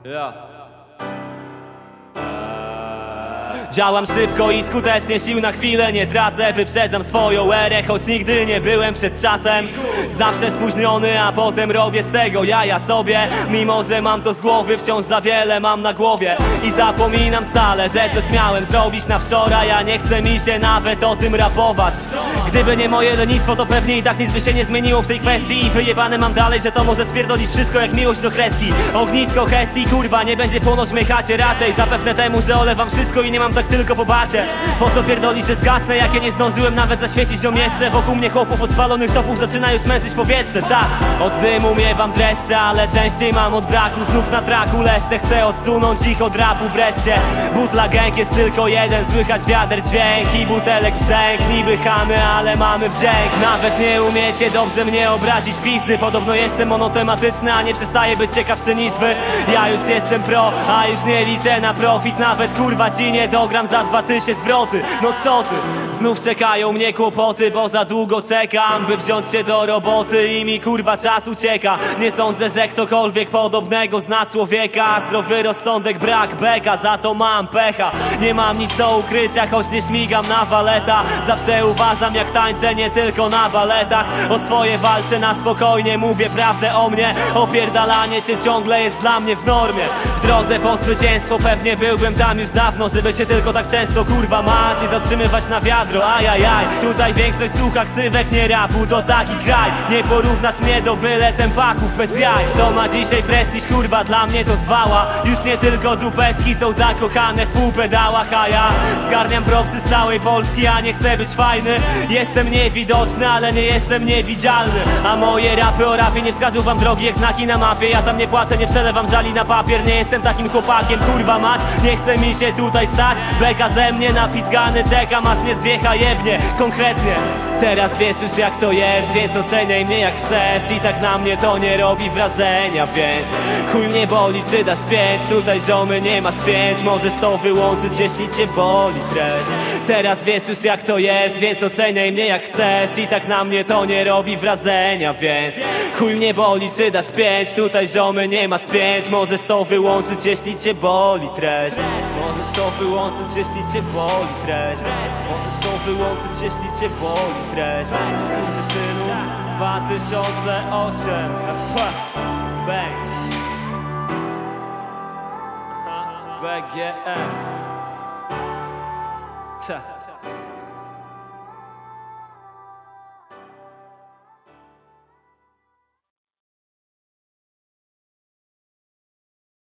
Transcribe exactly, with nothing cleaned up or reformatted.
Ja. Działam szybko i skutecznie, sił na chwilę nie tracę. Wyprzedzam swoją erę, choć nigdy nie byłem przed czasem. Zawsze spóźniony, a potem robię z tego jaja sobie. Mimo że mam to z głowy, wciąż za wiele mam na głowie. I zapominam stale, że coś miałem zrobić na wczoraj, a nie chce mi się nawet o tym rapować. Gdyby nie moje lenistwo, to pewnie i tak nic by się nie zmieniło w tej kwestii. I wyjebane mam dalej, że to może spierdolić wszystko jak miłość do kreski. Ognisko hesti, kurwa, nie będzie płonąć w mej chacie. Raczej zapewne temu, że olewam wszystko i nie mam tak tylko po bacie. Po co pierdolić, że zgasnę, jak ja nie zdążyłem nawet zaświecić ją jeszcze. Wokół mnie chłopów od spalonych topów zaczyna już męczyć powietrze. Tak, od dymu miewam dreszcze, ale częściej mam od braku. Znów na traku leszcze, chcę odsunąć ich od rapu wreszcie. Butla gang jest tylko jeden, słychać wiader dźwięk i butelek wzdęk. Niby chamy, ale mamy wdzięk. Nawet nie umiecie dobrze mnie obrazić pizdy. Podobno jestem monotematyczny, a nie przestaję być ciekawszy niż wy. Ja już jestem pro, a już nie liczę na profit. Nawet kurwa ci nie dogram za dwa tysie zwroty. No co ty? Znów czekają mnie kłopoty, bo za długo czekam, by wziąć się do roboty i mi kurwa czas ucieka. Nie sądzę, że ktokolwiek podobnego zna człowieka. Zdrowy rozsądek, brak beka, za to mam pecha. Nie mam nic do ukrycia, choć nie śmigam na waleta. Zawsze uważam jak tańczę, nie tylko na baletach. O swoje walczę na spokojnie, mówię prawdę o mnie. Opierdalanie się ciągle jest dla mnie w normie. W drodze po zwycięstwo pewnie byłbym tam już dawno, żeby się tylko tak często kurwa mać i zatrzymywać na wiadro. Ajajaj, tutaj większość słucha ksywek, nie rapu, to taki kraj. Nie porównasz mnie do byle tempaków bez jaj. To ma dzisiaj prestiż, kurwa, dla mnie to zwała. Już nie tylko dupeczki są zakochane w półpedałach, a ja zgarniam propsy z całej Polski, a nie chcę być fajny. Jestem niewidoczny, ale nie jestem niewidzialny. A moje rapy o rapie nie wskażą wam drogi jak znaki na mapie. Ja tam nie płaczę, nie przelewam żali na papier. Nie jestem takim chłopakiem, kurwa mać. Nie chce mi się tutaj stać. Beka ze mnie napisgany, czekam aż mnie zwiecha jebnie. Konkretnie. Teraz wiesz już jak to jest, więc oceniaj mnie jak chcesz. I tak na mnie to nie robi wrażenia, więc chuj mnie boli, czy dasz pięć. Tutaj ziomy nie ma spięć, możesz to wyłączyć jeśli cię boli treść. Teraz wiesz już jak to jest, więc oceniaj mnie jak chcesz. I tak na mnie to nie robi wrażenia, więc chuj mnie boli, czy dasz pięć. Tutaj ziomy nie ma spięć, możesz to wyłączyć jeśli cię boli treść. Możesz to wyłączyć jeśli cię boli treść. Możesz to wyłączyć jeśli cię boli treść. Skurwysynu dwa tysiące osiem. Bang. B G M.